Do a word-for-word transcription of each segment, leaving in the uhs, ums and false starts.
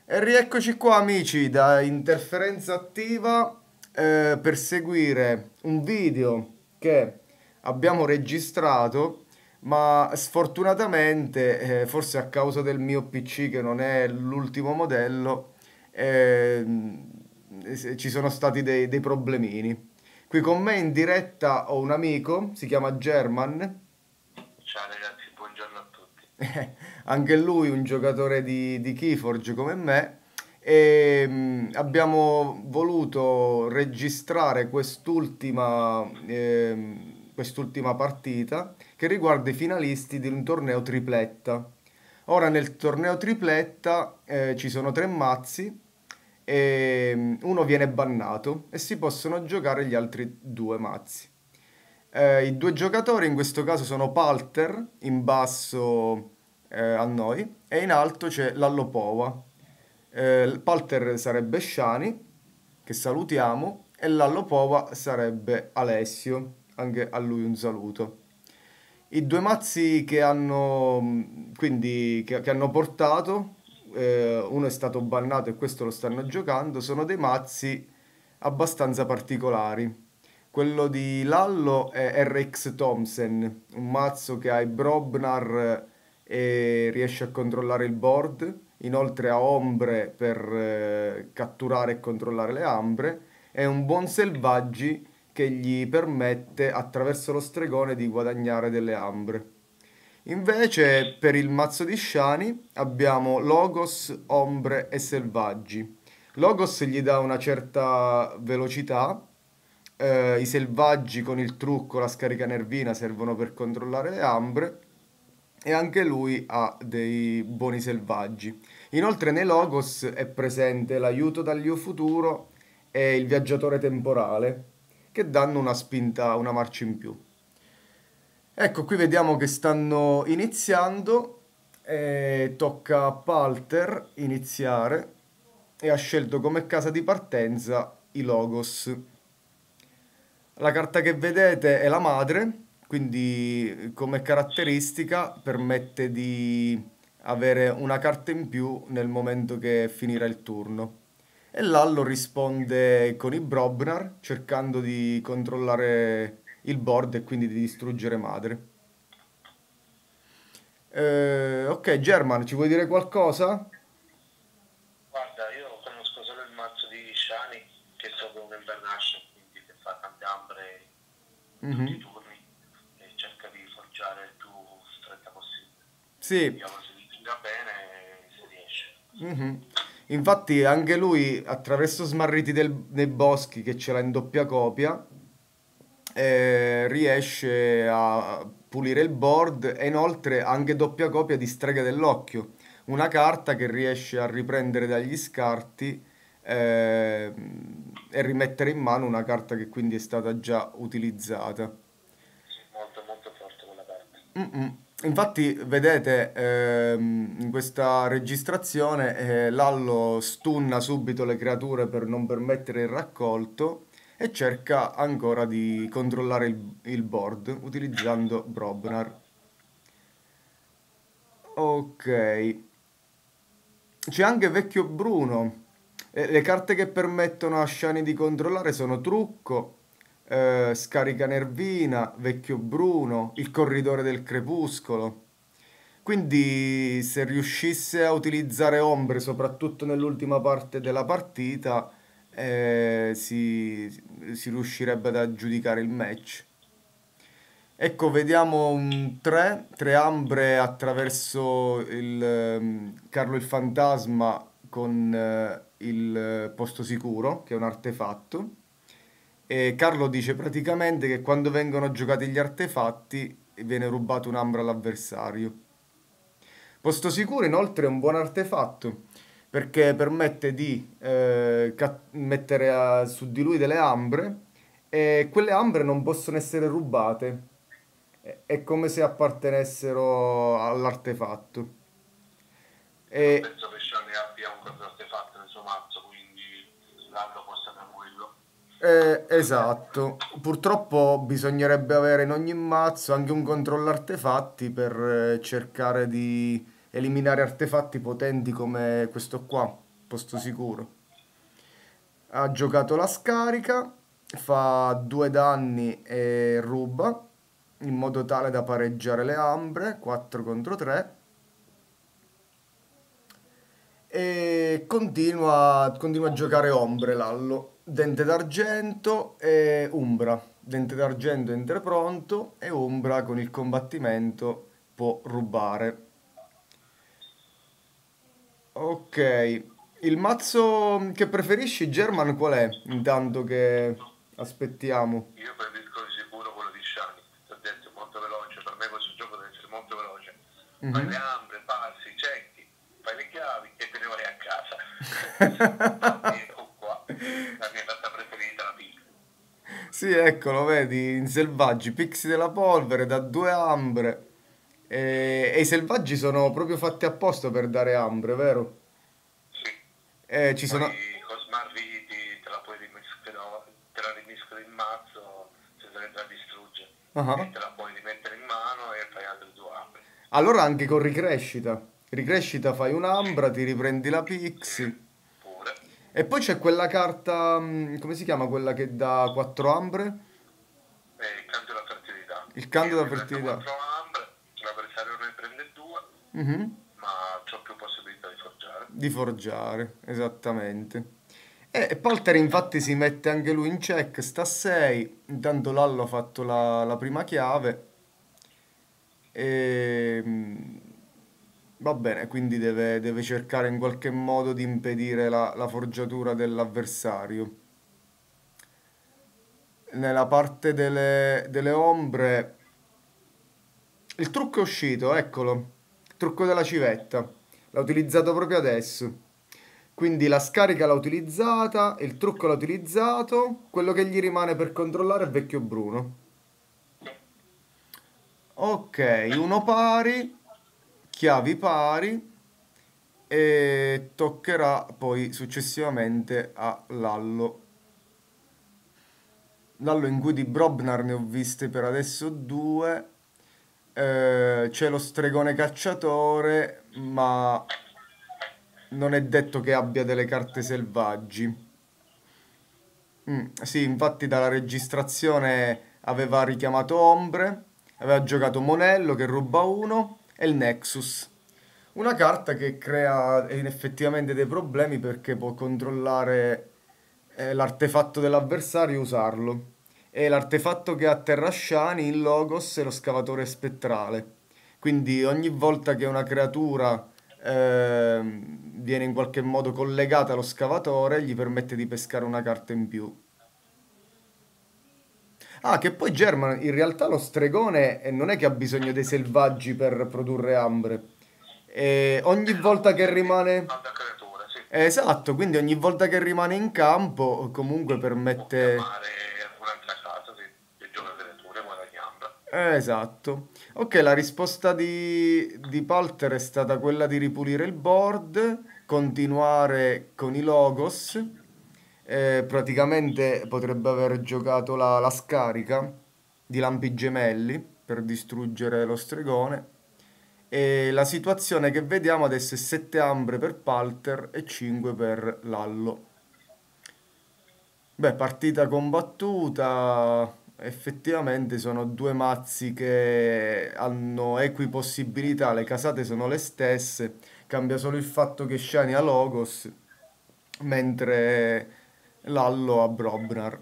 E rieccoci qua amici da interferenza attiva eh, per seguire un video che abbiamo registrato, ma sfortunatamente, eh, forse a causa del mio P C che non è l'ultimo modello, ehm, eh, ci sono stati dei, dei problemini. Qui con me in diretta ho un amico, si chiama German. Ciao ragazzi, buongiorno a tutti. Anche lui un giocatore di, di Keyforge come me e mh, abbiamo voluto registrare quest'ultima ehm, quest'ultima partita che riguarda i finalisti di un torneo tripletta. Ora nel torneo tripletta eh, ci sono tre mazzi e mh, uno viene bannato e si possono giocare gli altri due mazzi. Eh, I due giocatori in questo caso sono Palter in basso eh, a noi e in alto c'è Lallopova. Eh, il Palter sarebbe Shani, che salutiamo, e Lallopova sarebbe Alessio, anche a lui un saluto. I due mazzi che hanno, mh, quindi, che, che hanno portato, eh, uno è stato bannato e questo lo stanno giocando, sono dei mazzi abbastanza particolari. Quello di Lallo è R X Thompson, un mazzo che ha i Brobnar e riesce a controllare il board, inoltre ha ombre per eh, catturare e controllare le ambre, e un buon selvaggi che gli permette attraverso lo stregone di guadagnare delle ambre. Invece per il mazzo di Shani abbiamo Logos, Ombre e Selvaggi. Logos gli dà una certa velocità, eh, i selvaggi con il trucco, la scarica nervina servono per controllare le ambre e anche lui ha dei buoni selvaggi. Inoltre nei Logos è presente l'aiuto dall'io futuro e il viaggiatore temporale che danno una spinta, una marcia in più. Ecco, qui vediamo che stanno iniziando e tocca a Palter iniziare e ha scelto come casa di partenza i Logos. La carta che vedete è la madre, quindi come caratteristica permette di avere una carta in più nel momento che finirà il turno. E Lallo risponde con i Brobnar, cercando di controllare il board e quindi di distruggere madre. Eh, ok, German, ci vuoi dire qualcosa? Guarda, io conosco solo il mazzo di Shani, che so come nasce, quindi che fa tante ambre in tutti i Mhm. turni e cerca di forgiare il più stretta possibile. Sì. Vediamo se li tira bene e se riesce. Mhm. Infatti anche lui attraverso Smarriti del- nei boschi che ce l'ha in doppia copia eh, riesce a pulire il board e inoltre anche doppia copia di Streghe dell'Occhio, una carta che riesce a riprendere dagli scarti ehm, e rimettere in mano una carta che quindi è stata già utilizzata. Sì, molto molto forte quella carta. Mm-mm. Infatti, vedete, ehm, in questa registrazione eh, Lallo stunna subito le creature per non permettere il raccolto e cerca ancora di controllare il, il board utilizzando Brobnar. Ok, c'è anche Vecchio Bruno. Eh, le carte che permettono a Shani di controllare sono Trucco, eh, Scarica Nervina, Vecchio Bruno, il Corridore del Crepuscolo. Quindi se riuscisse a utilizzare ombre, soprattutto nell'ultima parte della partita, eh, si, si riuscirebbe ad aggiudicare il match. Ecco, vediamo un tre, tre ambre attraverso il ehm, Carlo il Fantasma con eh, il eh, posto sicuro, che è un artefatto. E Carlo dice praticamente che quando vengono giocati gli artefatti viene rubato un'ambra all'avversario. Posto sicuro inoltre è un buon artefatto perché permette di eh, ca- mettere a- su di lui delle ambre e quelle ambre non possono essere rubate. È è come se appartenessero all'artefatto. Non E, penso che Shani abbia un proprio artefatto nel suo mazzo, quindi l'anno possa da quello. eh, esatto. Purtroppo bisognerebbe avere in ogni mazzo anche un controllo artefatti per eh, cercare di eliminare artefatti potenti come questo qua. posto sicuro. Ha giocato la scarica, fa due danni e ruba, in modo tale da pareggiare le ambre, quattro contro tre. E continua, continua a giocare ombre Lallo. Dente d'argento e Umbra. Dente d'argento entra pronto e Umbra con il combattimento può rubare. Ok, il mazzo che preferisci, German, qual è? Intanto che aspettiamo. Io preferisco di sicuro quello di Shani, ti ho detto, molto veloce, per me questo gioco deve essere molto veloce. Fai le Mhm. ambre, passi, cecchi, fai le chiavi e te ne vai a casa. E ecco qua, la mia carta preferita, la pizza. Sì, eccolo, vedi, in selvaggi, pixi della polvere, da due ambre. E, e i selvaggi sono proprio fatti apposta per dare ambre, vero? Sì. E ci sono... Poi con Smart Viti te la puoi rimischiare, te la rimischi in mazzo senza che te la distrugge. E Ah. te la puoi rimettere in mano e fai altre due ambre. Allora anche con ricrescita. Ricrescita fai Sì, un'ambra, ti riprendi la sì, pixi. pure. E poi c'è quella carta, mm, come si chiama quella che dà quattro ambre? E il canto della fertilità. Il canto Io da mi prendo fertilità. quattro ambre, l'avversario ne prende due, Mhm. ma ho più possibilità di forgiare. Di forgiare, esattamente. E, e Polter infatti si mette anche lui in check, sta a sei. Intanto Lallo ha fatto la, la prima chiave. E, mm, va bene, quindi deve, deve cercare in qualche modo di impedire la, la forgiatura dell'avversario. Nella parte delle, delle ombre, il trucco è uscito, eccolo. Il trucco della civetta. L'ha utilizzato proprio adesso. Quindi la scarica l'ha utilizzata, il trucco l'ha utilizzato, quello che gli rimane per controllare è Vecchio Bruno. Ok, uno pari, chiavi pari e toccherà poi successivamente a Lallo. Lallo in cui di Brobnar ne ho viste per adesso due. Eh, c'è lo stregone cacciatore, ma non è detto che abbia delle carte selvaggi. Mm, sì, infatti dalla registrazione aveva richiamato Ombre, aveva giocato Monello che ruba uno e il Nexus. Una carta che crea eh, effettivamente dei problemi perché può controllare eh, l'artefatto dell'avversario e usarlo. E l'artefatto che ha Terrasciani, il Logos e lo scavatore spettrale. Quindi ogni volta che una creatura ehm, viene in qualche modo collegata allo scavatore, gli permette di pescare una carta in più. Ah, che poi German, in realtà lo stregone eh, non è che ha bisogno dei selvaggi per produrre ambre. E ogni Eh no, volta che serve rimane... altra creatura, sì. eh, Esatto, quindi ogni volta che rimane in campo comunque Può permette... chiamare un'altra casa, sì. E gioca creature, guadagnando. Eh, esatto. Ok, la risposta di, di Palter è stata quella di ripulire il board, continuare con i logos. Eh, praticamente potrebbe aver giocato la, la scarica di lampi gemelli per distruggere lo stregone. E la situazione che vediamo adesso è sette ambre per Palter e cinque per Lallo. Beh, partita combattuta, effettivamente sono due mazzi che hanno equi possibilità, le casate sono le stesse, cambia solo il fatto che Shani ha Logos, mentre Lallo ha Brobnar.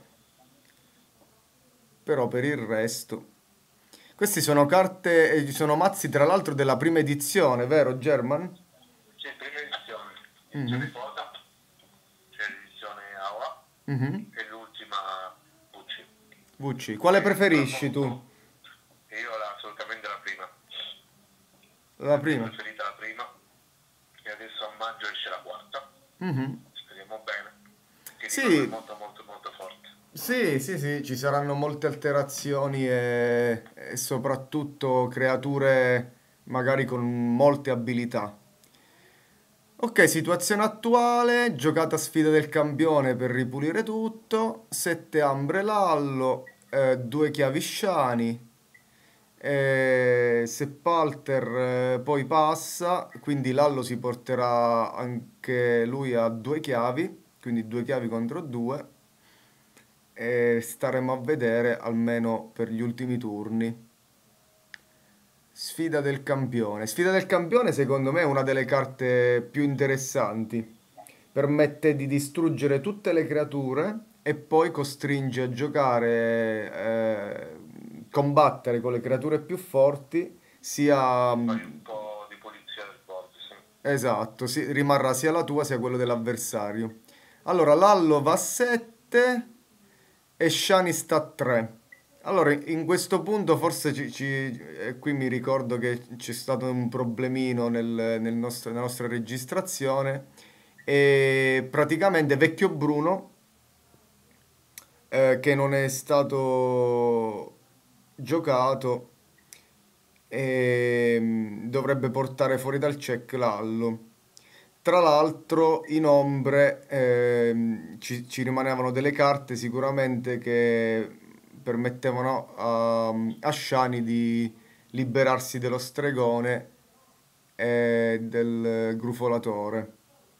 Però per il resto... Questi sono carte, eh, sono mazzi tra l'altro della prima edizione, vero German? C'è prima edizione, edizione Mhm, quota, c'è l'edizione A O A mhm. e l'ultima U C. V C, quale E preferisci tu? purtroppo io la- assolutamente la prima, La la mia prima? preferita la prima, e adesso a maggio esce la quarta, Mhm. speriamo bene, che dicono è Sì, molto molto molto forte. sì, sì, sì, ci saranno molte alterazioni e, e soprattutto creature magari con molte abilità. Ok, situazione attuale, giocata sfida del campione per ripulire tutto, sette ambre Lallo, due chiavi Shani Eh, se Palter eh, poi passa, quindi Lallo si porterà anche lui a due chiavi, quindi due chiavi contro due, e staremo a vedere almeno per gli ultimi turni. Sfida del campione. Sfida del campione, secondo me, è una delle carte più interessanti. Permette di distruggere tutte le creature e poi costringe a giocare, eh, combattere con le creature più forti, sia... Fai un po' di pulizia del board, sì. Esatto, si- rimarrà sia la tua sia quello dell'avversario. Allora, Lallo va a sette e Shani sta a tre. Allora, in questo punto forse ci, ci- eh, qui mi ricordo che c'è stato un problemino nel, nel nostro- nella nostra registrazione e praticamente Vecchio Bruno, eh, che non è stato giocato, ehm, dovrebbe portare fuori dal check Lallo. Tra l'altro, in ombre ehm, ci, ci rimanevano delle carte sicuramente che permettevano a, a Shani di liberarsi dello stregone e del grufolatore.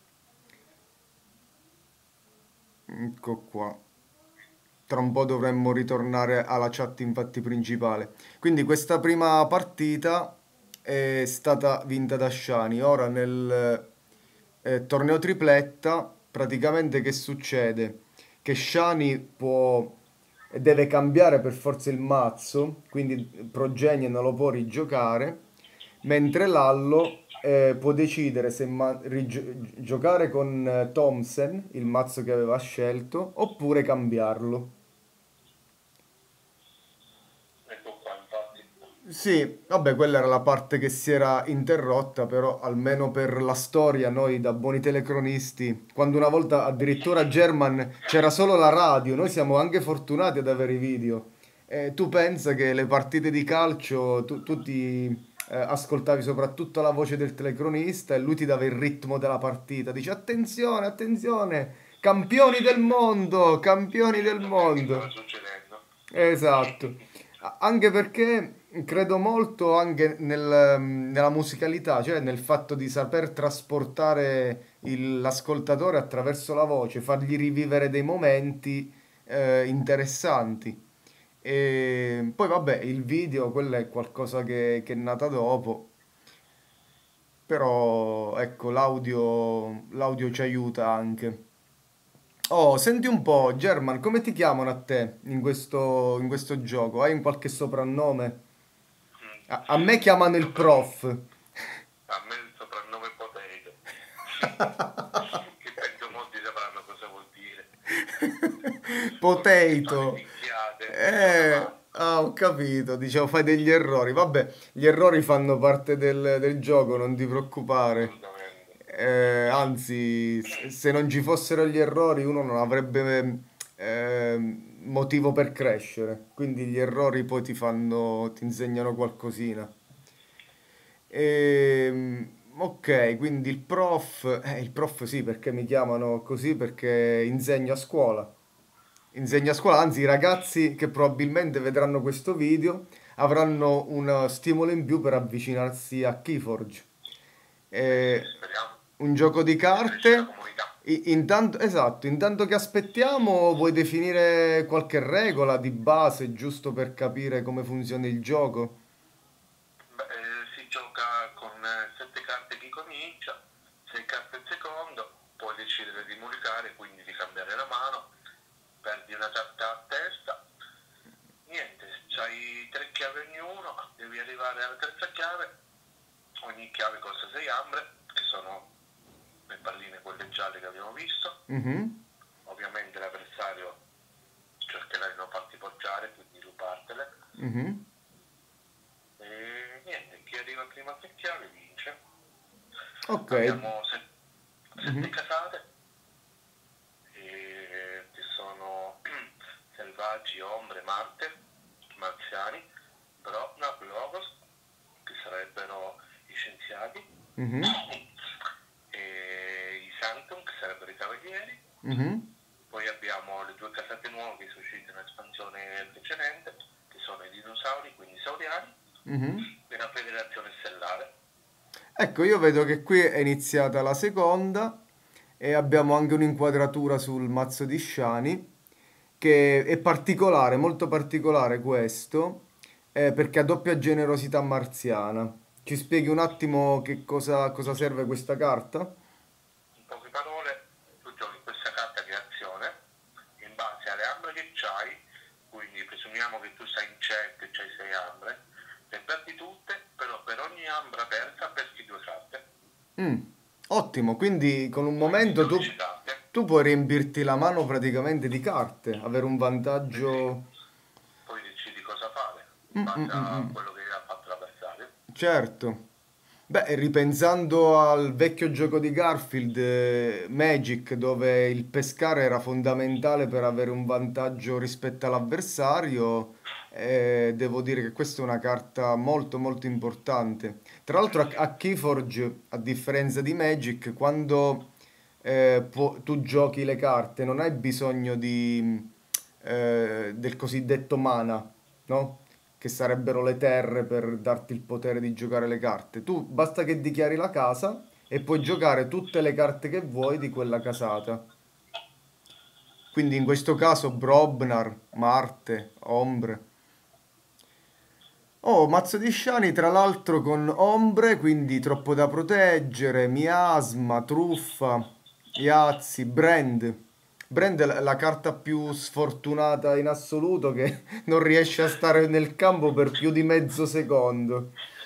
Ecco qua. Tra un po' dovremmo ritornare alla chat infatti principale. Quindi questa prima partita è stata vinta da Shani. Ora nel eh, torneo tripletta, praticamente che succede? Che Shani può deve cambiare per forza il mazzo, quindi Progenie non lo può rigiocare, mentre Lallo eh, può decidere se ma- rigio- giocare con eh, Thompson, il mazzo che aveva scelto, oppure cambiarlo. Ecco qua, infatti. Sì, vabbè, quella era la parte che si era interrotta, però almeno per la storia, noi da buoni telecronisti, quando una volta addirittura a German c'era solo la radio, noi siamo anche fortunati ad avere i video. E tu pensa che le partite di calcio, tu, tu ti eh, ascoltavi soprattutto la voce del telecronista e lui ti dava il ritmo della partita, dice attenzione, attenzione, campioni del mondo, campioni del Esattamente che mondo. stava succedendo. Esatto. A- Anche perché credo molto anche nel- nella musicalità, cioè nel fatto di saper trasportare il- l'ascoltatore attraverso la voce, fargli rivivere dei momenti eh, interessanti. E poi vabbè, il video, quello è qualcosa che, che è nata dopo, però ecco, l'audio l'audio ci aiuta anche. Oh, senti un po', German, come ti chiamano a te in questo, in questo gioco? Hai un qualche soprannome? Mm. A, a me chiamano il Sopranno- prof. A me il soprannome è Potato. Che penso molti sapranno cosa vuol dire. Come le pistole Potato. picchiate e Eh, sodavate. ah, ho capito, dicevo, fai degli errori. Vabbè, gli errori fanno parte del, del gioco, non ti preoccupare. Assolutamente. Eh, anzi, se se non ci fossero gli errori, uno non avrebbe eh, motivo per crescere. Quindi gli errori poi ti fanno, ti insegnano qualcosina. Ehm, ok, quindi il prof, eh, il prof sì, perché mi chiamano così? Perché insegno a scuola. Insegno a scuola, anzi i ragazzi che probabilmente vedranno questo video avranno un stimolo in più per avvicinarsi a Keyforge. Eh sì, Eh, speriamo un gioco di che cresce la carte. comunità. I- Intanto, esatto, intanto che aspettiamo, vuoi definire qualche regola di base giusto per capire come funziona il gioco? Beh, eh, si gioca con eh, sette carte chi comincia, sei carte il secondo, puoi decidere di molicare, quindi di cambiare la mano, perdi una carta a testa. Niente, c'hai tre chiavi ognuno, devi arrivare alla terza chiave, ogni chiave costa sei ambre, che sono le palline quelle gialle che abbiamo visto. Mhm, Ovviamente l'avversario cercherà di non farti poggiare, quindi rubartele. mhm. E niente, chi arriva prima a tre chiavi vince. Ok. Abbiamo se- sette Mhm. casate, e che sono Selvaggi, Ombre, Marte, Marziani, Brotna, Logos, che sarebbero i scienziati, Mhm, e i Sanctum, che sarebbero i cavalieri. mhm, Poi abbiamo le due casate nuove che sono uscite in espansione precedente, che sono i dinosauri, quindi i sauriani, Mhm. di una federazione stellare. Ecco, io vedo che qui è iniziata la seconda e abbiamo anche un'inquadratura sul mazzo di Sciani che è particolare, molto particolare questo, eh, perché ha doppia generosità marziana. Ci spieghi un attimo che cosa, cosa serve questa carta? In poche parole, tu giochi questa carta di azione in base alle ambre che c'hai, quindi presumiamo che tu stai in check e c'hai sei ambre, le perdi tutte, però per ogni ambra persa perdi due carte, Mm, ottimo, quindi con un quindi momento tu, dodici carte. tu puoi riempirti la mano praticamente di carte, avere un Sì, sì. vantaggio. Poi decidi cosa fare in Mm, mm, base mm, a mm. quello che ha fatto l'avversario. Certo. Beh, ripensando al vecchio gioco di Garfield, eh, Magic, dove il pescare era fondamentale per avere un vantaggio rispetto all'avversario, eh, devo dire che questa è una carta molto molto importante. Tra l'altro a, Sì, a Keyforge, a differenza di Magic, quando eh, può- tu giochi le carte non hai bisogno di, eh, del cosiddetto mana, no? Che sarebbero le terre per darti il potere di giocare le carte. Tu basta che dichiari la casa e puoi giocare tutte le carte che vuoi di quella casata. Quindi in questo caso Brobnar, Marte, Ombre. Oh, mazzo di Shani, tra l'altro con ombre, quindi troppo da proteggere, miasma, truffa, Yazzi, Brand. Brand è la la carta più sfortunata in assoluto che non riesce a stare nel campo per più di mezzo secondo.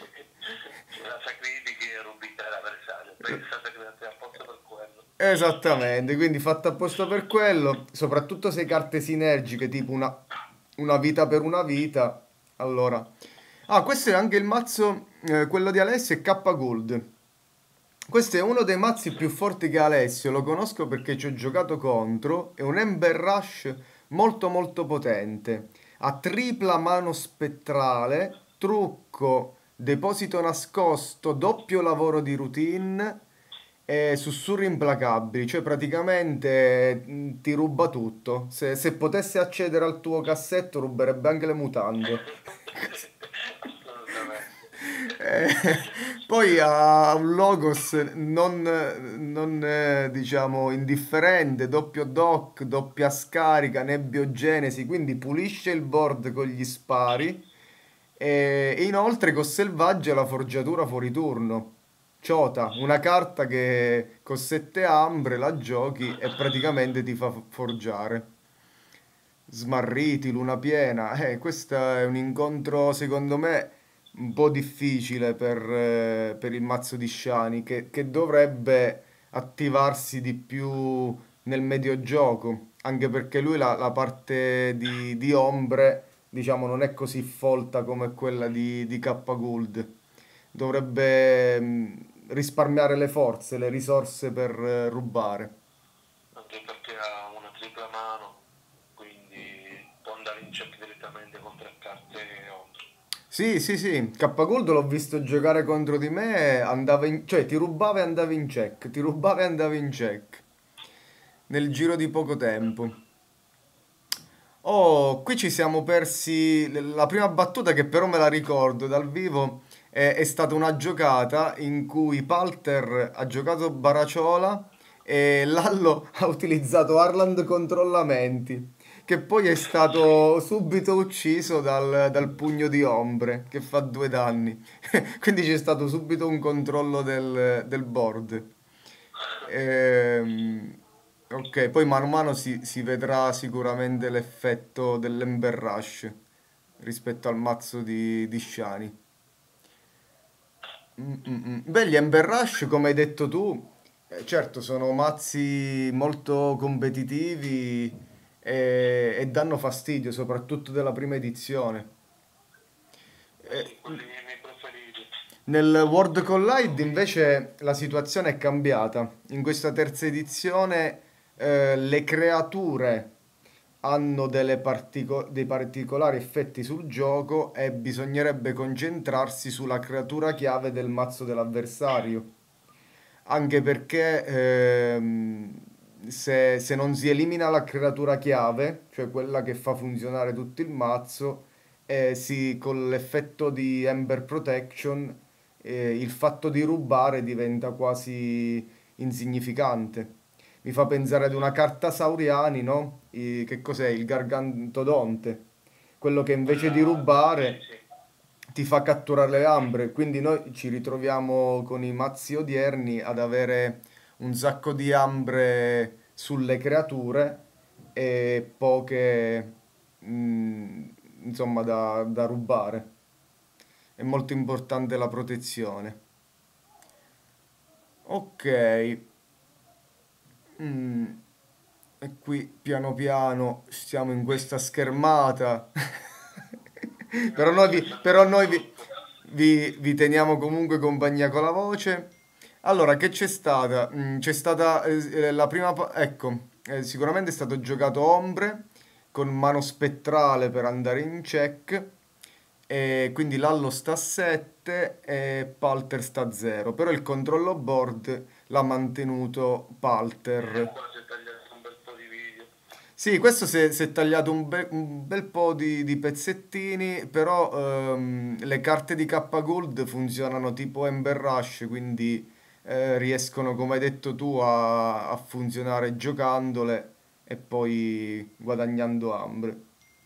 la sacrifichi e rubi l'avversario, poi è stata creata apposta per quello. Esattamente, quindi fatta apposta per quello, soprattutto se carte sinergiche, tipo una, una vita per una vita, allora. Ah, questo è anche il mazzo, eh, quello di Alessio, è K Gold. Questo è uno dei mazzi più forti che ha Alessio, lo conosco perché ci ho giocato contro, è un Ember Rush molto molto potente. Ha tripla mano spettrale, trucco, deposito nascosto, doppio lavoro di routine e sussurri implacabili, cioè praticamente mh, ti ruba tutto. Se, se potesse accedere al tuo cassetto ruberebbe anche le mutande. Assolutamente. Eh, poi ha un logos non, non, eh, diciamo indifferente, doppio dock, doppia scarica, nebbiogenesi, quindi pulisce il board con gli spari e, e inoltre con selvaggio la forgiatura fuori turno. Ciota, una carta che con sette ambre la giochi e praticamente ti fa forgiare. Smarriti, luna piena, eh, questo è un incontro secondo me un po' difficile per, eh, per il mazzo di Sciani che, che dovrebbe attivarsi di più nel mediogioco, anche perché lui la, la parte di, di ombre, diciamo, non è così folta come quella di, di K. Gould. Dovrebbe mh, risparmiare le forze, le risorse per eh, rubare. Anche perché ha una tripla mano, quindi può andare in check direttamente con tre carte contro. Sì, sì, sì, K. Gold l'ho visto giocare contro di me, andava in, cioè ti rubava e andavi in check, ti rubava e andavi in check, nel giro di poco tempo. Oh, qui ci siamo persi l- la prima battuta che però me la ricordo dal vivo, è, è stata una giocata in cui Palter ha giocato Baraciola e Lallo ha utilizzato Harland Controllamenti, che poi è stato subito ucciso dal, dal pugno di ombre, che fa due danni. Quindi c'è stato subito un controllo del, del board. Ehm, ok, poi mano a mano si, si vedrà sicuramente l'effetto dell'Ember Rush rispetto al mazzo di, di Shani. Mm, mm, mm. Beh, gli Ember Rush, come hai detto tu, eh, certo sono mazzi molto competitivi e, e danno fastidio, soprattutto della prima edizione. Eh Eh, sì, quelli miei preferiti. Nel World Collide invece la situazione è cambiata. In questa terza edizione eh, le creature hanno delle partico- dei particolari effetti sul gioco e bisognerebbe concentrarsi sulla creatura chiave del mazzo dell'avversario. Anche perché ehm, se, se non si elimina la creatura chiave, cioè quella che fa funzionare tutto il mazzo, e si, con l'effetto di Ember Protection, eh, il fatto di rubare diventa quasi insignificante. Mi fa pensare ad una carta Sauriani, no? I- che cos'è? Il Gargantodonte. Quello che invece di Quella, sì, rubare sì. ti fa catturare le ambre. Quindi noi ci ritroviamo con i mazzi odierni ad avere un sacco di ambre sulle creature e poche, mm, insomma, da, da rubare. È molto importante la protezione. Ok, mm, e qui piano piano stiamo in questa schermata. Però Eh, noi, sto vi, essendo però noi tutto vi, un po'. vi- vi teniamo comunque compagnia con la voce. Allora, che c'è stata? Mm, c'è stata eh, la prima... pa- Ecco, eh, sicuramente è stato giocato Ombre con mano spettrale per andare in check. E quindi Lallo sta a sette e Palter sta a zero. Però il controllo board l'ha mantenuto E Palter. qua si è tagliato un bel po' di video. Sì, questo si è, si è tagliato un, be- un bel po' di, di pezzettini, però ehm, le carte di K Gold funzionano tipo Ember Rush, quindi eh, riescono, come hai detto tu, a, a funzionare giocandole e poi guadagnando ambre.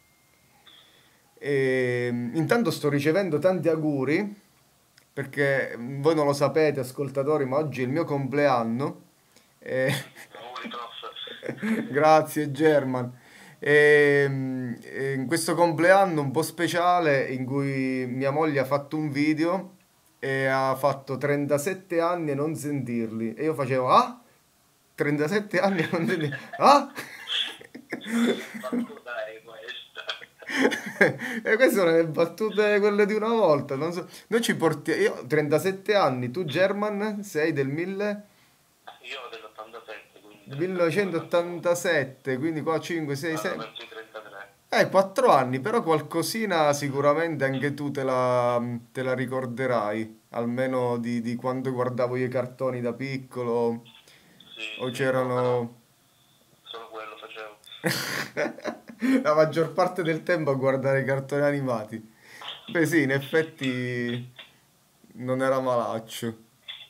E, intanto sto ricevendo tanti auguri, perché mm, voi non lo sapete, ascoltatori, ma oggi è il mio compleanno. E- Auguri prof. Grazie German. E, mm, e in questo compleanno un po' speciale in cui mia moglie ha fatto un video e ha fatto trentasette anni e non sentirli. E io facevo, ah? trentasette anni e non sentirli. Ah? Ma che battuta è questa? E queste sono le battute quelle di una volta. Non so. Noi ci portiamo. Io ho trentasette anni, tu German sei del mille? Io ho dell'ottantasette, quindi trentadue, trentadue. millenovecentottantasette, quindi qua cinque, sei, Vado sei. verso i trentatré. Eh, quattro anni, però qualcosina sicuramente anche tu te la, te la ricorderai, almeno di, di quando guardavo io i cartoni da piccolo, Sì, o sì, come no. c'erano. Solo quello facevo. La maggior parte del tempo a guardare i cartoni animati. Beh, sì, in effetti non era malaccio.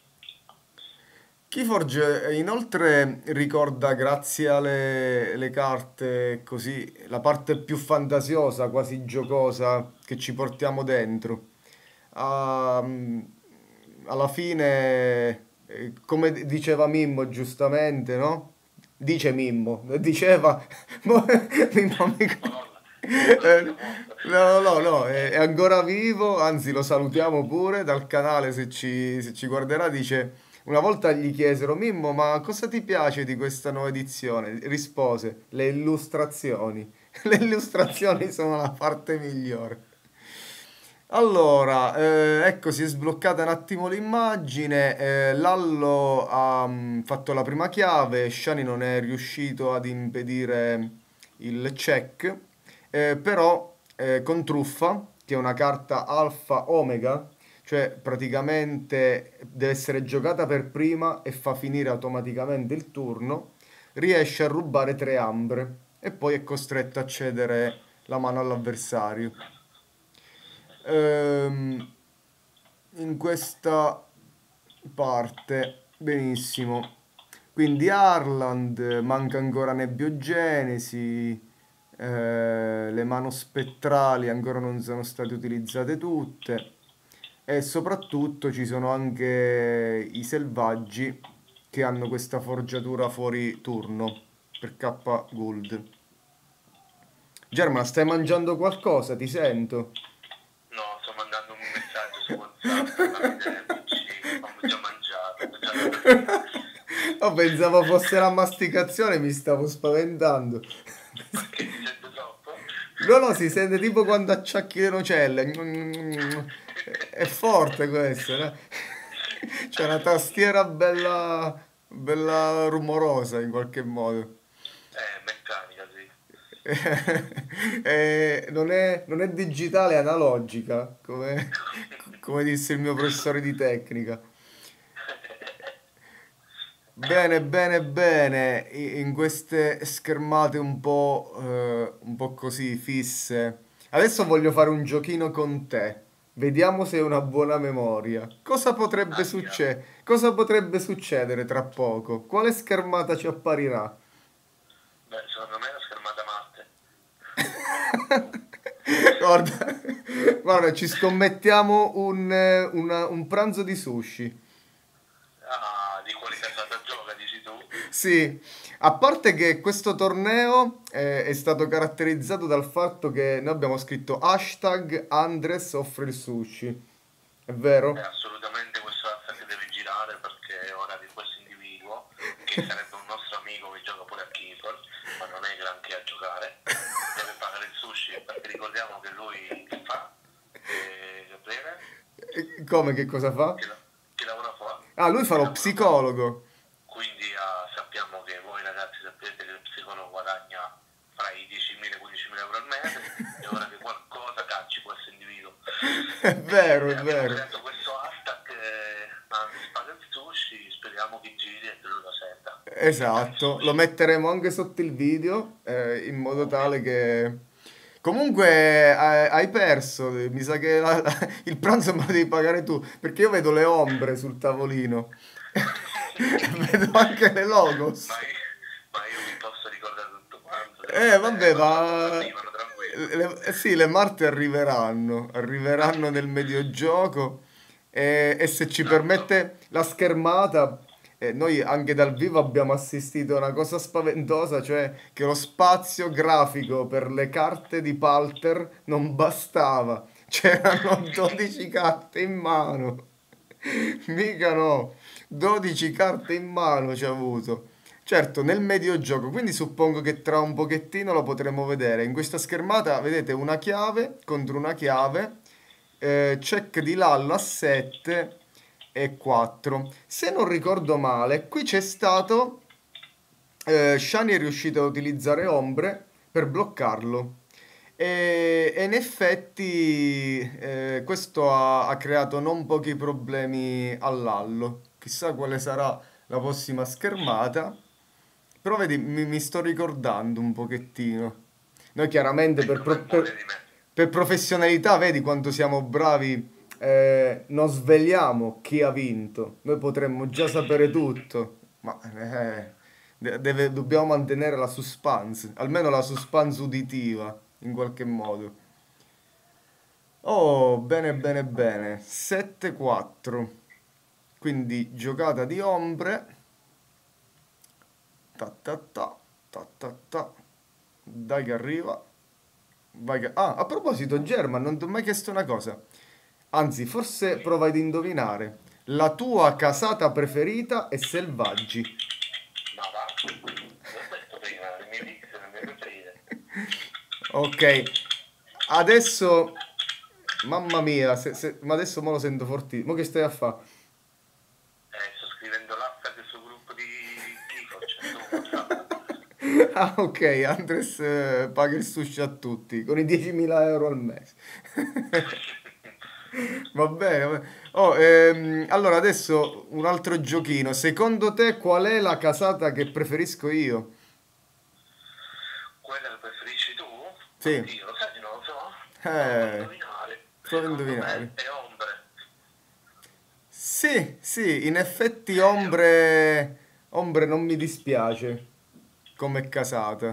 Keyforge eh, inoltre ricorda, grazie alle le carte, così, la parte più fantasiosa, quasi giocosa che ci portiamo dentro. Ah, mm, alla fine, eh, come diceva Mimmo giustamente, no? Dice Mimmo, diceva, mo- Mimmo mi- Madonna, pensavo sia Eh, morto. no, no, no, è, è ancora vivo, anzi lo salutiamo pure dal canale se ci, se ci guarderà, dice, una volta gli chiesero, Mimmo, ma cosa ti piace di questa nuova edizione? Rispose, le illustrazioni. Le illustrazioni sono la parte migliore. Allora, eh, ecco, si è sbloccata un attimo l'immagine. eh, Lallo ha mm, fatto la prima chiave, Shani non è riuscito ad impedire il check, eh, però eh, con truffa, che è una carta alfa omega, cioè praticamente deve essere giocata per prima e fa finire automaticamente il turno, riesce a rubare tre ambre e poi è costretto a cedere la mano all'avversario. Ehm, in questa parte, benissimo. Quindi Harland, manca ancora Nebbiogenesi, eh, le mano spettrali ancora non sono state utilizzate tutte e soprattutto ci sono anche i selvaggi che hanno questa forgiatura fuori turno per K Gold. Germa, stai mangiando qualcosa? Ti sento. No, sto mandando un messaggio su WhatsApp tramite P C. Ho già mangiato, ho già dato via. Oh, pensavo fosse la masticazione, mi stavo spaventando. Perché si sente troppo? No, no, si sente tipo quando acciacchi le nocelle. È forte questo, no? C'è una tastiera bella, bella rumorosa in qualche modo. Eh, meccanica, sì. Eh, non è, non è digitale, è analogica, come, come disse il mio professore di tecnica. Bene, bene, bene, I- in queste schermate un po', eh, un po' così fisse, Adesso voglio fare un giochino con te. Vediamo se hai una buona memoria. Cosa potrebbe Andiamo. succedere? Cosa potrebbe succedere tra poco? Quale schermata ci apparirà? Beh, secondo me è la schermata Marte. Guarda, guarda, ci scommettiamo un, eh, una- un pranzo di sushi. Ah, di quale casata gioca, dici tu? Sì, a parte che questo torneo eh, è stato caratterizzato dal fatto che noi abbiamo scritto hashtag Andres offre il sushi. È È vero? assolutamente questo hashtag che deve girare perché è ora di questo individuo, che sarebbe un nostro amico che gioca pure a Keyboard, ma non è granché a giocare, deve pagare il sushi perché ricordiamo che lui che fa, che, che breve, E come, che cosa fa? che, la- che lavora qua, Ah, lui fa che lo lavora qua. psicologo. Quindi ah, sappiamo che voi ragazzi sapete che il psicologo guadagna fra i diecimila e i quindicimila euro al mese, è ora che qualcosa cacci questo individuo. È vero, E è abbiamo vero. creato questo hashtag, eh, Anzi paga il sushi, speriamo che giri e che lui lo senta. E paghi il Esatto, lo sushi. metteremo anche sotto il video eh, in modo Ovvio. tale che... Comunque eh, hai perso, mi sa che la- la- il pranzo me lo devi pagare tu, perché io vedo le ombre sul tavolino, vedo anche le logos. ma, io, ma io mi posso ricordare tutto quanto, Eh, secondo te? vabbè, Ma tra poco ma... arrivano, tranquillo. le- eh sì, le Marte arriveranno, arriveranno nel mediogioco e, e se ci Tanto, permette la schermata, eh, noi anche dal vivo abbiamo assistito a una cosa spaventosa, cioè che lo spazio grafico per le carte di Palter non bastava, c'erano dodici carte in mano, mica no, dodici carte in mano ci ha avuto. Certo, nel mediogioco, quindi suppongo che tra un pochettino lo potremo vedere. In questa schermata vedete una chiave contro una chiave, eh, check di Lalla a sette e quattro. Se non ricordo male, qui c'è stato, eh, Shani è riuscito a utilizzare ombre per bloccarlo. E, e in effetti eh, questo ha, ha creato non pochi problemi all'Allo. Chissà quale sarà la prossima schermata. Però vedi, mi, mi sto ricordando un pochettino. Noi chiaramente e per, come pro- vuole per- di me. per professionalità, vedi quanto siamo bravi, eh, non sveliamo chi ha vinto. Noi potremmo già sapere tutto, ma eh, de- deve- dobbiamo mantenere la suspense, almeno la suspense uditiva, in qualche modo. Oh, bene, bene, bene. sette quattro. Quindi giocata di ombre. Ta ta ta, ta ta ta. Dai che arriva. Vai che... Ah, a proposito, German, non ti ho mai chiesto una cosa. Anzi, forse Dimmi. prova ad indovinare. La tua casata preferita è Selvaggi. Ma va, l'ho detto prima, le mie mix, le mie preferite. Ok, adesso... Mamma mia, se- se- ma adesso me lo sento fortissimo. Ma che stai a fare? Eh, sto scrivendo l'hashtag sul gruppo di Keyforge su WhatsApp. Ah, ok, Andres eh, paga il sushi a tutti con i diecimila euro al mese. Va bene. va bene. Oh, ehm, allora adesso un altro giochino. Secondo te qual è la casata che preferisco io? Quella che preferisci tu? Sì, Oddio, lo sai che non lo so? Provo a eh, indovinare. prova a Secondo indovinare. me è ombre. Sì, sì, in effetti Serio? ombre, ombre non mi dispiace come casata.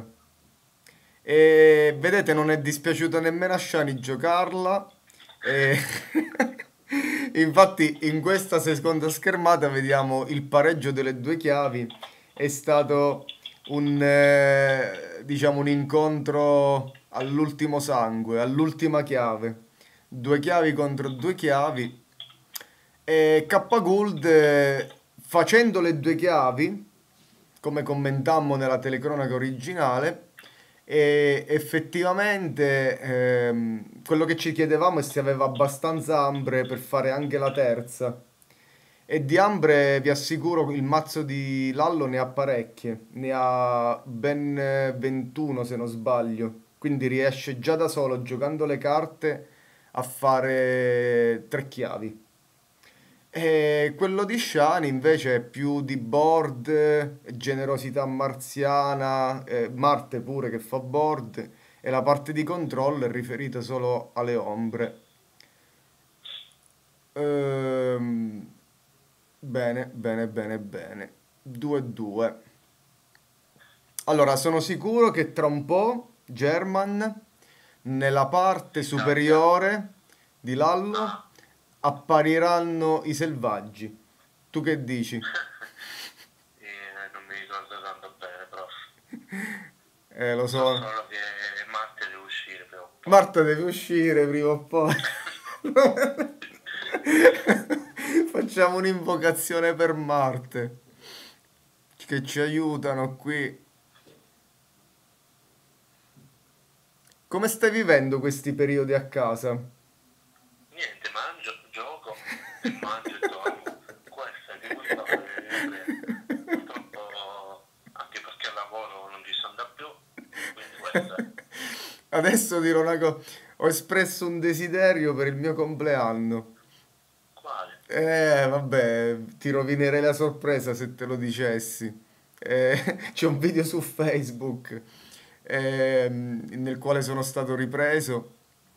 E vedete, non è dispiaciuto nemmeno a Shani giocarla. E... Infatti, in questa seconda schermata vediamo il pareggio delle due chiavi. È stato un, eh, diciamo, un incontro all'ultimo sangue, all'ultima chiave. Due chiavi contro due chiavi. E K Gold, eh, facendo le due chiavi, come commentammo nella telecronaca originale, e effettivamente ehm, quello che ci chiedevamo è se aveva abbastanza ambre per fare anche la terza. E di ambre vi assicuro il mazzo di Lallo ne ha parecchie, ne ha ben eh, ventuno se non sbaglio. Quindi riesce già da solo, giocando le carte, a fare tre chiavi. E quello di Shani invece è più di board, generosità marziana, eh, Marte pure che fa board e la parte di controllo è riferita solo alle ombre. Ehm, bene, bene, bene, bene. due due. Allora, sono sicuro che tra un po', German, nella parte Italia? superiore di Lallo, Ah, appariranno i selvaggi. Tu che dici? eh, non mi ricordo tanto bene, prof. Eh, lo So so. solo che Marte deve uscire prima o poi. Marta deve uscire prima o poi. Facciamo un'invocazione per Marte, che ci aiutano qui. Come stai vivendo questi periodi a casa? Niente, mangio, gioco e mangio e dormo. Questa che vuoi fare, Andrea? Purtroppo, anche perché al lavoro non ci si andrà più, quindi questo è. Adesso dirò una cosa. Ho espresso un desiderio per il mio compleanno. Quale? Eh, vabbè, ti rovinerei la sorpresa se te lo dicessi. Eh, c'è un video su Facebook ehm, nel quale sono stato ripreso.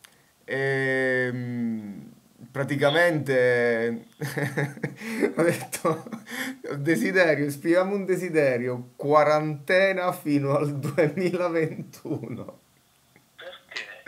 E praticamente ho detto desiderio, spieghiamo un desiderio, quarantena fino al duemilaventuno. Perché?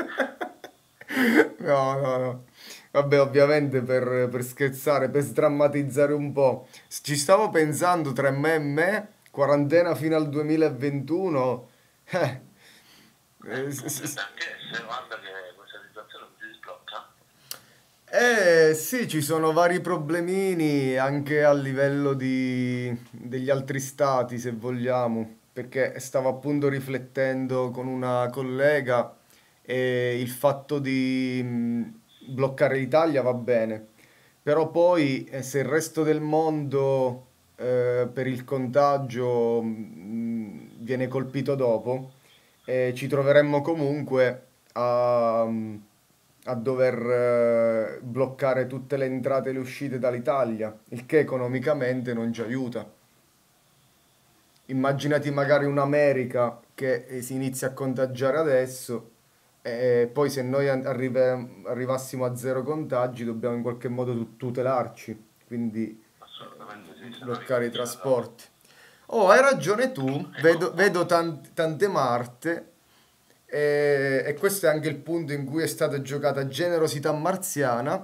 No, no, no. Vabbè, ovviamente per, per scherzare, per sdrammatizzare un po'. Ci stavo pensando tra me e me, quarantena fino al duemilaventuno. Eh, Eh, eh, s- potrebbe s- anche essere, guarda che questa situazione non si sblocca. Eh sì, ci sono vari problemini anche a livello di, degli altri stati, se vogliamo, perché stavo appunto riflettendo con una collega e il fatto di mh, bloccare l'Italia va bene, però poi eh, se il resto del mondo eh, per il contagio mh, viene colpito dopo, eh, ci troveremmo comunque a a dover eh, bloccare tutte le entrate e le uscite dall'Italia, il che economicamente non ci aiuta. Immaginati magari No, un'America che eh, si inizia a contagiare adesso e poi se noi an- arrive- arrivassimo a zero contagi dobbiamo in qualche modo tu- tutelarci, quindi eh, assolutamente sì, se no bloccare i ricomincia da capo. trasporti. Oh, hai ragione tu, Ecco vedo, qua. vedo tant- tante Marte e, e questo è anche il punto in cui è stata giocata generosità marziana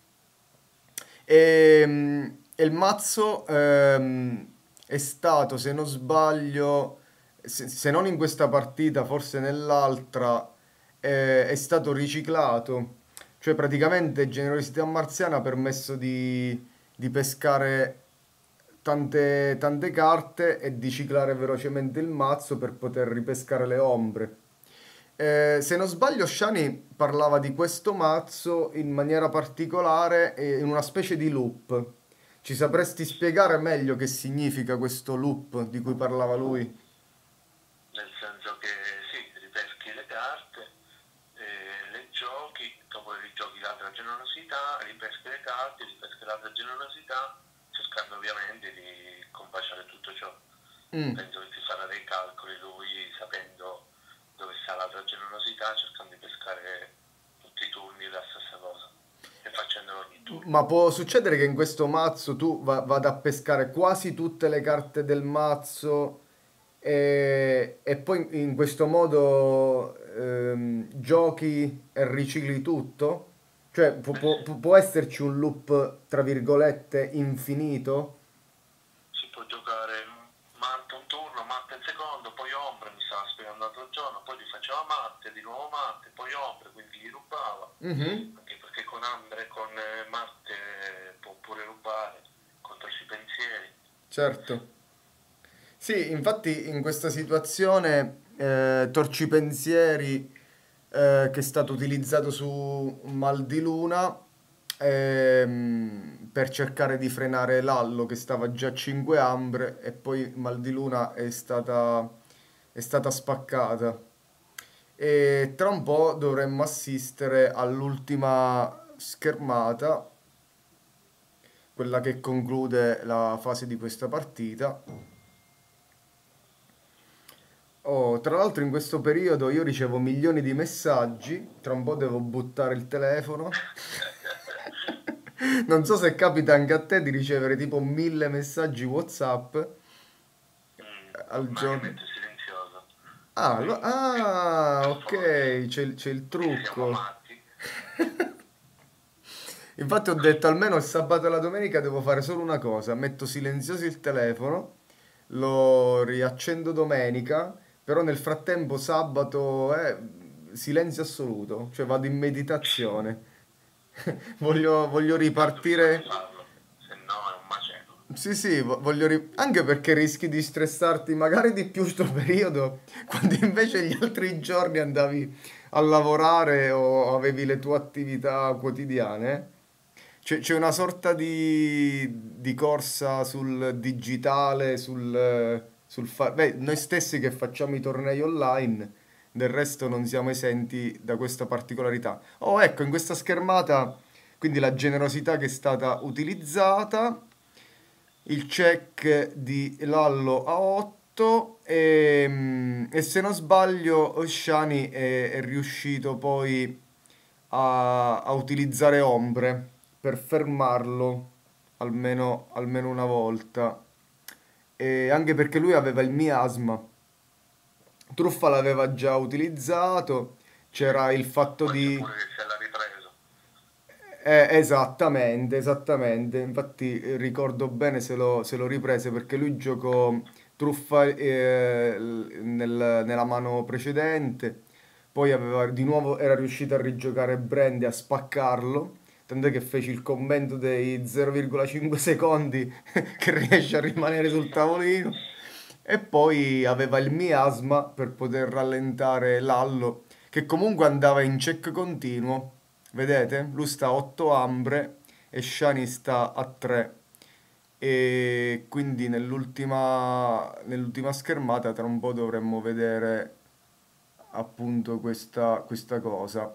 e, mm, e il mazzo ehm, è stato, se non sbaglio, se, se non in questa partita, forse nell'altra, eh, è stato riciclato. Cioè praticamente generosità marziana ha permesso di, di pescare tante, tante carte e di ciclare velocemente il mazzo per poter ripescare le ombre. Eh, se non sbaglio, Shani parlava di questo mazzo in maniera particolare e in una specie di loop. Ci sapresti spiegare meglio che significa questo loop di cui parlava lui? Nel senso che sì, ripeschi le carte, eh, le giochi, dopo le rigiochi l'altra generosità, ripeschi le carte, ripeschi l'altra generosità, cercando ovviamente di combaciare tutto ciò. Mm. Penso che si farà dei calcoli lui sapendo dove sta l'altra generosità, cercando di pescare tutti i turni la stessa cosa e facendolo ogni turno. Ma può succedere che in questo mazzo tu va- vada a pescare quasi tutte le carte del mazzo e, e poi in questo modo ehm, giochi e ricicli tutto? Cioè può, Eh può- sì, può esserci un loop, tra virgolette, infinito? si può giocare Marte un turno, Marte il secondo, poi Ombre, mi stava spiegando l'altro giorno, poi gli faceva Marte, di nuovo Marte, poi Ombre, quindi gli rubava, Mhm, anche perché con Ambre, con eh, Marte può pure rubare, controlli i pensieri. certo. Sì, infatti in questa situazione eh, Torcipensieri eh, che è stato utilizzato su Mal di Luna ehm, per cercare di frenare Lallo che stava già a cinque ambre e poi Mal di Luna è stata, è stata spaccata. E tra un po' dovremmo assistere all'ultima schermata, quella che conclude la fase di questa partita. Oh, tra l'altro in questo periodo io ricevo milioni di messaggi, tra un po' devo buttare il telefono. Non so se capita anche a te di ricevere tipo mille messaggi WhatsApp Mm, al ma li giorno. metto silenzioso. Ah, lo- Poi, sì, ah, per forza. ok, c'è il c'è il Sì, siamo trucco. matti. Infatti ho detto almeno il sabato e la domenica devo fare solo una cosa, metto silenzioso il telefono, lo riaccendo domenica, però nel frattempo sabato è silenzio assoluto, cioè vado in meditazione. Voglio, voglio Tanto prima di ripartire. farlo, se no è un macello. Sì, sì, vo- voglio ri- anche perché rischi di stressarti magari di più sto periodo, quando invece gli altri giorni andavi a lavorare o avevi le tue attività quotidiane. C'è c'è una sorta di, di corsa sul digitale, sul, sul fa- beh, noi stessi che facciamo i tornei online, del resto non siamo esenti da questa particolarità. Oh, ecco, in questa schermata, quindi la generosità che è stata utilizzata, il check di Lallo a otto e, mm, e se non sbaglio Shani è, è riuscito poi a, a utilizzare ombre per fermarlo almeno, almeno una volta. E anche perché lui aveva il miasma. Truffa l'aveva già utilizzato, c'era il fatto Poi c'è di... pure che se l'ha ripreso. Eh, esattamente, esattamente. Infatti eh, ricordo bene se lo, se lo riprese perché lui giocò truffa eh, l- nel- nella mano precedente, poi aveva, di nuovo era riuscito a rigiocare Brandy a spaccarlo, tant'è che fece il commento dei zero virgola cinque secondi che riesce a rimanere sul tavolino. E poi aveva il miasma per poter rallentare Lallo, che comunque andava in check continuo. Vedete? Lui sta a otto ambre e Shani sta a tre. E quindi nell'ultima nell'ultima schermata tra un po' dovremmo vedere appunto questa, questa cosa.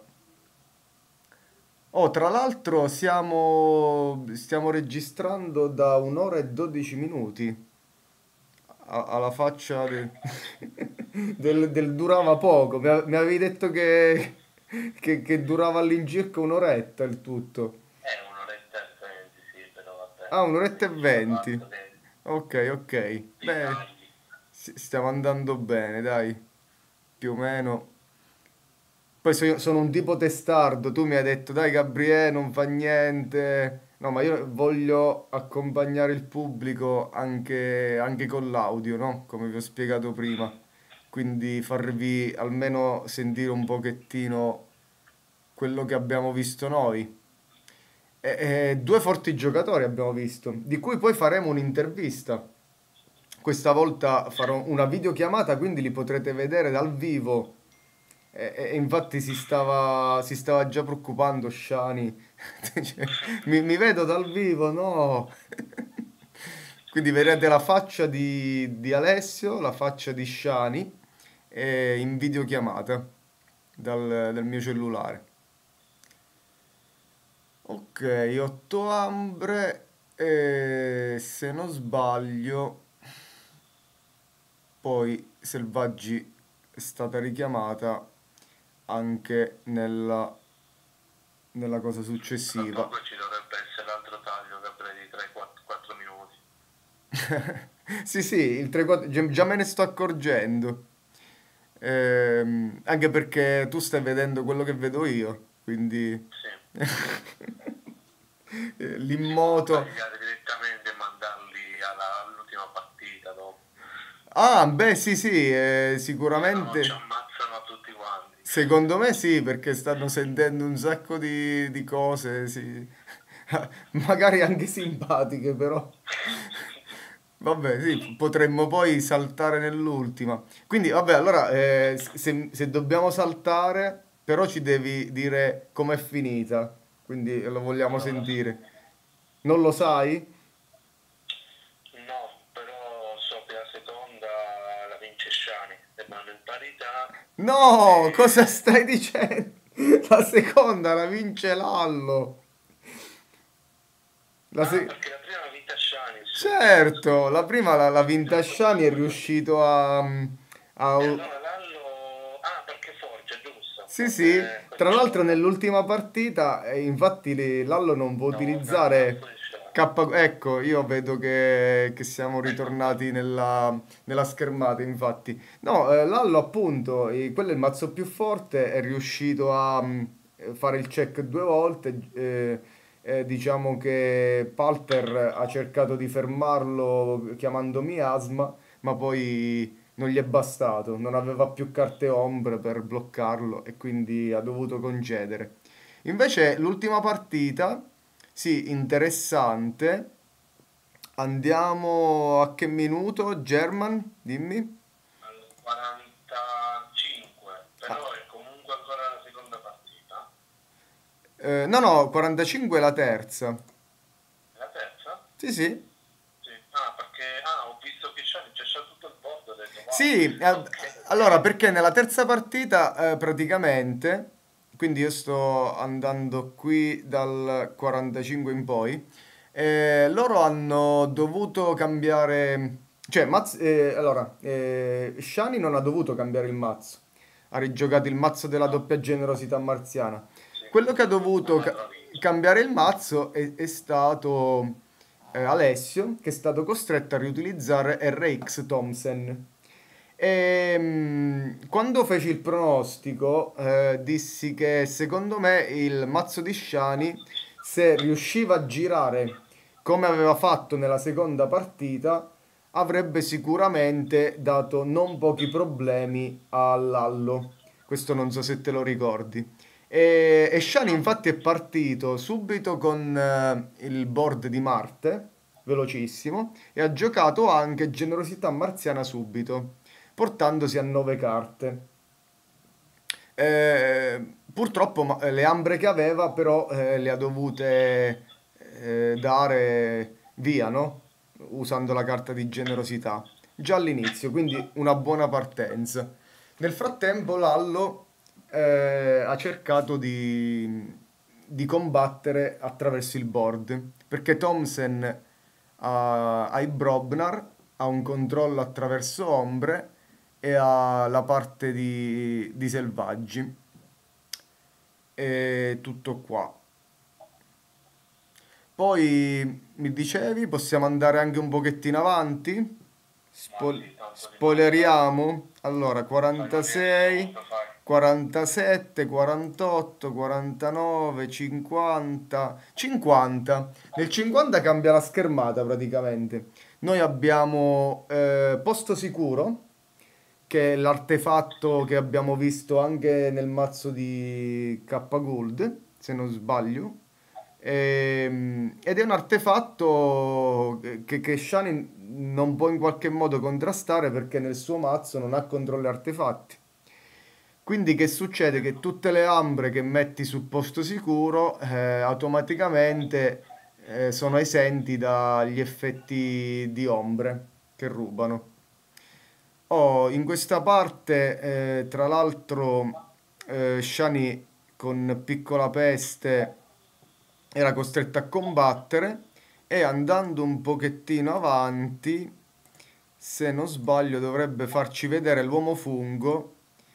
Oh, tra l'altro siamo, stiamo registrando da un'ora e dodici minuti. A- alla faccia de- del, del durava poco. Mi, a- mi avevi detto che, che, che durava all'incirca un'oretta il tutto. È un'oretta e venti, sì, però vabbè. Ah, un'oretta e Metti da venti. parte dei, Ok, ok. dei Beh, tagli. s- stiamo andando bene, dai. Più o meno. Poi so- sono un tipo testardo. Tu mi hai detto, dai, Gabriele, non fa niente. No, ma io voglio accompagnare il pubblico anche, anche con l'audio, no? Come vi ho spiegato prima. Quindi farvi almeno sentire un pochettino quello che abbiamo visto noi. E- e due forti giocatori abbiamo visto, di cui poi faremo un'intervista. Questa volta farò una videochiamata, quindi li potrete vedere dal vivo. E, e- e infatti si stava, si stava già preoccupando Shani. Cioè, mi, mi vedo dal vivo, no? Quindi vedrete la faccia di, di Alessio, la faccia di Shani e in videochiamata dal, dal mio cellulare. Ok, otto ambre e se non sbaglio poi Selvaggi è stata richiamata anche nella, nella cosa Tra successiva. poco ci dovrebbe essere l'altro taglio, Gabriele, di tre quattro minuti. Sì, sì, il tre quattro già già me ne sto accorgendo. Ehm, anche perché tu stai vedendo quello che vedo io, quindi Sì. eh, Si può l'immoto. tagliare direttamente e mandarli alla- all'ultima partita dopo. Ah, beh, sì, sì, eh, Se no non ci sicuramente. ammazzano a tutti quanti. Secondo me sì, perché stanno sentendo un sacco di, di cose, sì. Magari anche simpatiche, però. Vabbè, sì, potremmo poi saltare nell'ultima. Quindi, vabbè, allora, eh, se, se dobbiamo saltare, però ci devi dire com'è finita. Quindi lo vogliamo Allora, sentire. Non lo sai? no, però so che la seconda la vince Shani, e vanno in parità. No, cosa E... stai dicendo? La seconda la vince Lallo. La Ah, se- perché la prima l'ha vinta Shani, sì. Certo, la prima l'ha l'ha vinta Shani, è riuscito a, Ha E u- allora Lallo... Ah, perché Forge, giusto? Sì, sì, Perché tra questo l'altro c'aveva... nell'ultima partita, eh, infatti le- Lallo non può No, cambiato utilizzare il Sciani. K. Ecco, io vedo che, che siamo Ecco qua. ritornati nella, nella schermata, infatti. No, eh, Lallo appunto, eh, quello è il mazzo più forte, è riuscito a mm, eh, fare il check due volte, eh, eh, diciamo che Palter ha cercato di fermarlo chiamando Miasma, ma poi non gli è bastato, non aveva più carte ombre per bloccarlo e quindi ha dovuto concedere. Invece l'ultima partita, sì, interessante. Andiamo a che minuto? German, dimmi. Al quarantacinque, Ah, però è comunque ancora la seconda partita. eh, no, no, quarantacinque è la terza. È la terza? Sì, sì. Sì. Ah, perché ah, ho visto che c'è, c'è già tutto il board, ho detto wow. Sì, eh, Ok. allora perché nella terza partita eh, praticamente, quindi io sto andando qui dal quarantacinque in poi, eh, loro hanno dovuto cambiare, cioè Maz- eh, allora, eh, Shani non ha dovuto cambiare il mazzo, ha rigiocato il mazzo della No, doppia generosità marziana. sì, Quello che ha dovuto una ca- provincia. cambiare il mazzo è, è stato eh, Alessio, che è stato costretto a riutilizzare R X Thompson. E, mm, quando feci il pronostico, eh, dissi che secondo me il mazzo di Shani, se riusciva a girare come aveva fatto nella seconda partita, avrebbe sicuramente dato non pochi problemi all'Allo. Questo non so se te lo ricordi. E, e Shani infatti è partito subito con eh, il board di Marte, velocissimo, e ha giocato anche generosità marziana subito, portandosi a nove carte. Eh, purtroppo ma- le ambre che aveva però eh, le ha dovute eh, dare via, no? Usando la carta di generosità. Già all'inizio, quindi una buona partenza. Nel frattempo Lallo eh, ha cercato di, di combattere attraverso il board, perché Thompson ha, ha i Brobnar, ha un controllo attraverso ombre e ha la parte di, di selvaggi. E tutto qua. Poi mi dicevi, possiamo andare anche un pochettino avanti? Ma Spol- sì, tanto rimane... spoileriamo? Allora, Fai una quarantasei, riassunto, fai. quarantasette, quarantotto, quarantanove, cinquanta, cinquanta. Nel cinquanta cambia la schermata praticamente. Noi abbiamo eh, posto sicuro, che è l'artefatto che abbiamo visto anche nel mazzo di K Gold, se non sbaglio. Ehm, ed è un artefatto che, che Shani non può in qualche modo contrastare perché nel suo mazzo non ha controlli artefatti. Quindi che succede? Che tutte le ambre che metti sul posto sicuro eh, automaticamente eh, sono esenti dagli effetti di ombre che rubano. Oh, in questa parte, eh, tra l'altro, eh, Shani con Piccola Peste era costretto a combattere e andando un pochettino avanti, se non sbaglio, dovrebbe farci vedere l'uomo fungo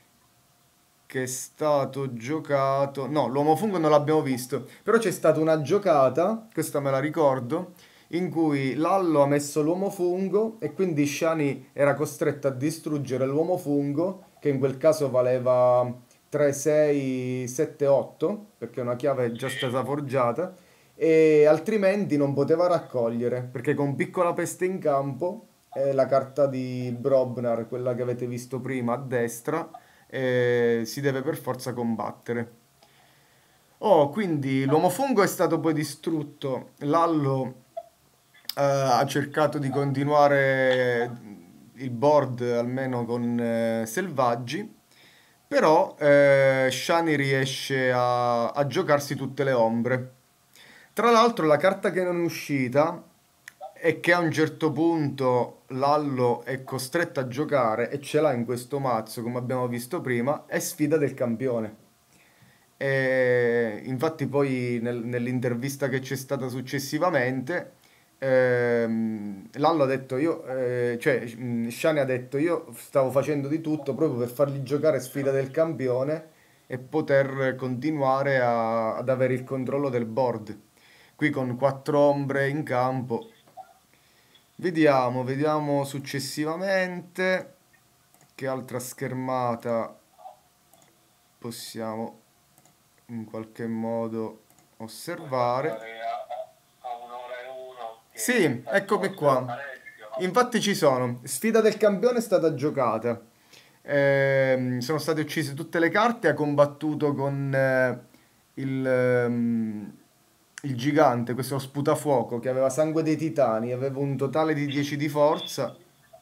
che è stato giocato. No, l'uomo fungo non l'abbiamo visto, però c'è stata una giocata, questa me la ricordo, in cui Lallo ha messo l'uomo fungo e quindi Shani era costretto a distruggere l'uomo fungo, che in quel caso valeva tre, sei, sette, otto, perché una chiave è già stata Sì. forgiata, e altrimenti non poteva raccogliere, perché con piccola peste in campo, eh, la carta di Brobnar, quella che avete visto prima a destra, eh, si deve per forza combattere. Oh, quindi l'uomo fungo è stato poi distrutto. Lallo eh, ha cercato di continuare il board almeno con eh, selvaggi, però eh, Shani riesce a, a giocarsi tutte le ombre. Tra l'altro, la carta che non è uscita è che a un certo punto Lallo è costretto a giocare e ce l'ha in questo mazzo, come abbiamo visto prima, è sfida del campione. E infatti poi nel- nell'intervista che c'è stata successivamente ehm, Lallo ha detto io, eh, cioè mh, Shani ha detto io stavo facendo di tutto proprio per fargli giocare sfida del campione e poter continuare a- ad avere il controllo del board. Qui con quattro ombre in campo. Vediamo, vediamo successivamente che altra schermata possiamo in qualche modo Puoi osservare. passare a, a un'ora e uno che Sì, sta eccomi svolgendo il qua. pareggio. Infatti ci sono. Sfida del campione è stata giocata. Ehm, sono state uccise tutte le carte. Ha combattuto con eh, il, ehm, il gigante, questo sputafuoco che aveva sangue dei titani, aveva un totale di dieci di forza.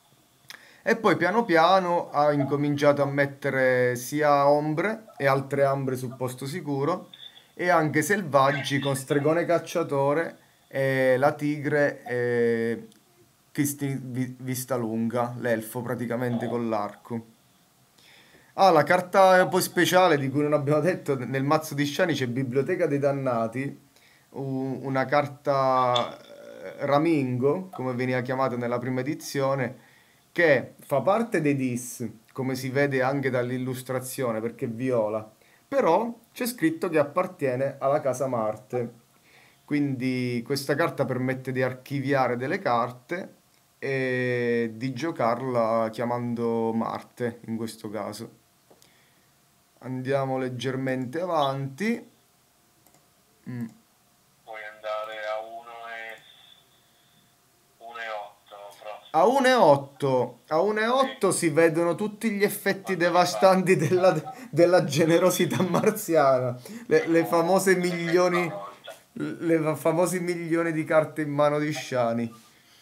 E poi piano piano ha incominciato a mettere sia ombre e altre ambre sul posto sicuro e anche selvaggi con stregone cacciatore e la tigre e Kisti Vi- Vistalunga, l'elfo praticamente con l'arco. Ah, la carta poi speciale di cui non abbiamo detto, nel mazzo di Shani c'è Biblioteca dei Dannati, u- una carta eh, Ramingo, come veniva chiamata nella prima edizione, che fa parte dei Dis, come si vede anche dall'illustrazione, perché è viola, però c'è scritto che appartiene alla casa Marte. Quindi questa carta permette di archiviare delle carte e di giocarla chiamando Marte, in questo caso. Andiamo leggermente avanti. Mm. Puoi andare a uno e, uno e otto A prossimo. uno e otto, a Sì, uno e otto si vedono tutti gli effetti quando li fai? devastanti della, della generosità marziana, le, le famose Per l'ennesima milioni, volta. le fa- famosi milioni di carte in mano di Shani.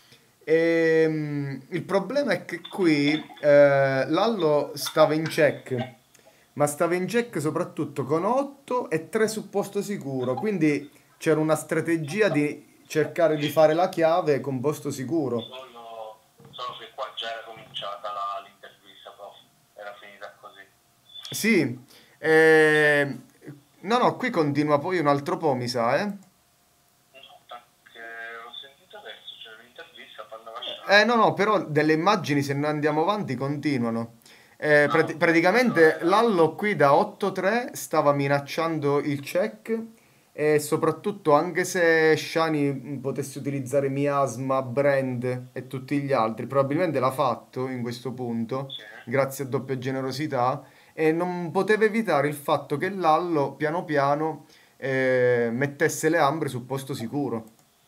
Ehm, il problema è che qui eh, Lallo stava in check, ma stava in check soprattutto con otto e tre su posto sicuro, quindi c'era una strategia di cercare di fare la chiave con posto sicuro. Solo, solo che qua già era cominciata la- l'intervista, prof. Era finita così. Sì, eh, no, no, qui continua poi un altro po', mi sa, eh. No, perché ho sentito adesso, c'era l'intervista, parlava Eh, Shani. no, no, però delle immagini, se noi andiamo avanti, continuano. Eh, Ah, prati- ok, allora praticamente era... Lallo qui da otto tre stava minacciando il check e soprattutto anche se Shani mh, potesse utilizzare Miasma, Brand e tutti gli altri, probabilmente l'ha fatto in questo punto, Sì. grazie a doppia generosità, e non poteva evitare il fatto che Lallo piano piano eh, mettesse le ambre sul posto sicuro.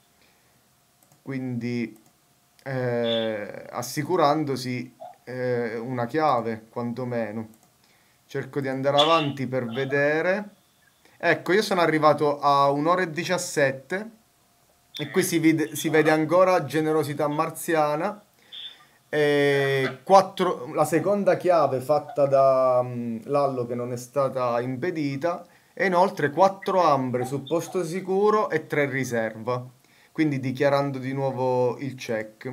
Quindi eh, assicurandosi eh, una chiave, quantomeno. Cerco di andare avanti per vedere. Ecco, io sono arrivato a un'ora e diciassette e qui si vede, si vede ancora generosità marziana. E quattro- la seconda chiave fatta da mm, Lallo che non è stata impedita e inoltre quattro ambre su posto sicuro e tre riserva, quindi dichiarando di nuovo il check.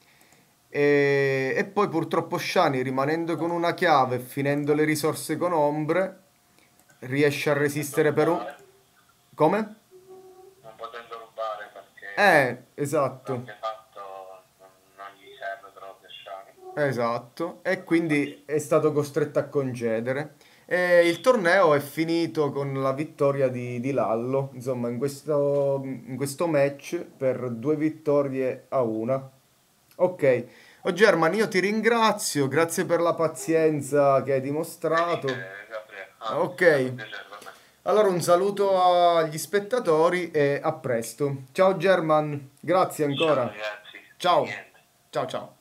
E, e poi purtroppo Shani, rimanendo con una chiave e finendo le risorse con ombre, riesce a Non potendo resistere per un... rubare, Come? non potendo rubare perché Eh, esatto. l'artefatto non, non gli serve proprio a Shani. Esatto, e quindi è stato costretto a concedere. E il torneo è finito con la vittoria di, di Lallo, insomma, in questo, in questo match per due vittorie a una. Ok, oh German, io ti ringrazio, grazie per la pazienza che hai E niente, dimostrato. Gabriele, anzi, è stato un Ok, piacere per me. allora un saluto agli spettatori e a presto. Ciao German, grazie Ciao ancora. ragazzi, di Ciao, niente. ciao ciao.